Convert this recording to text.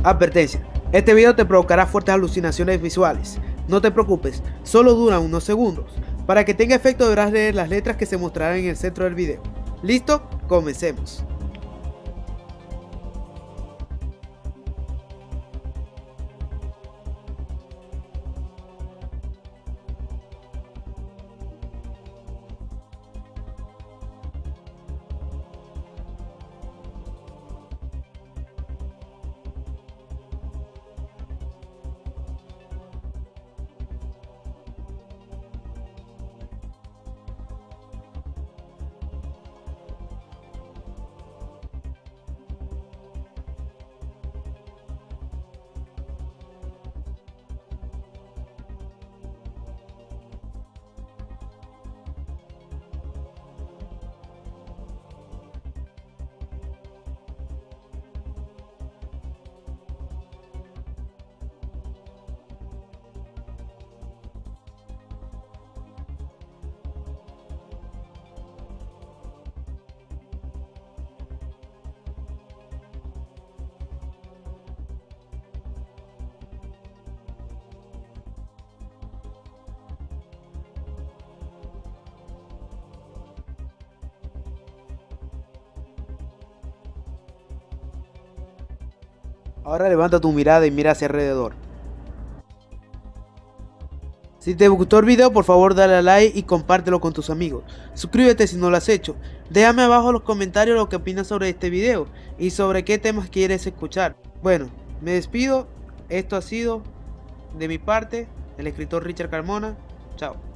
Advertencia, este video te provocará fuertes alucinaciones visuales. No te preocupes, solo dura unos segundos. Para que tenga efecto deberás leer las letras que se mostrarán en el centro del video. ¿Listo? Comencemos. Ahora levanta tu mirada y mira hacia alrededor. Si te gustó el video, por favor dale a like y compártelo con tus amigos. Suscríbete si no lo has hecho. Déjame abajo en los comentarios lo que opinas sobre este video y sobre qué temas quieres escuchar. Bueno, me despido. Esto ha sido de mi parte, el escritor Richard Carmona. Chao.